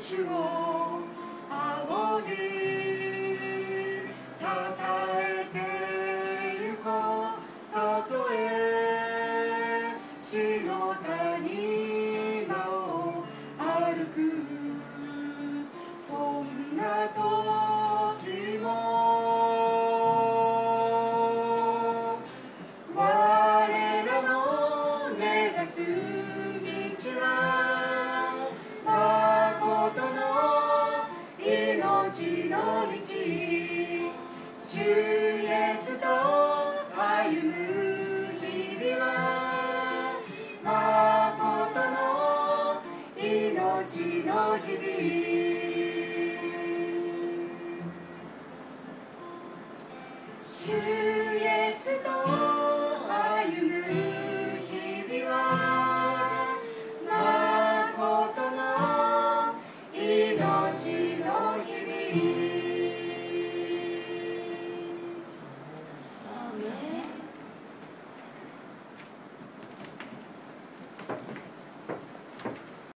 主を仰ぎたたえてゆこう。たとえ死の谷間を歩く、そんな時も我らの目指す道は誠の命の道。主イエスと歩む日々は誠の命の日々。主イエスと歩む日々は誠の命の日々。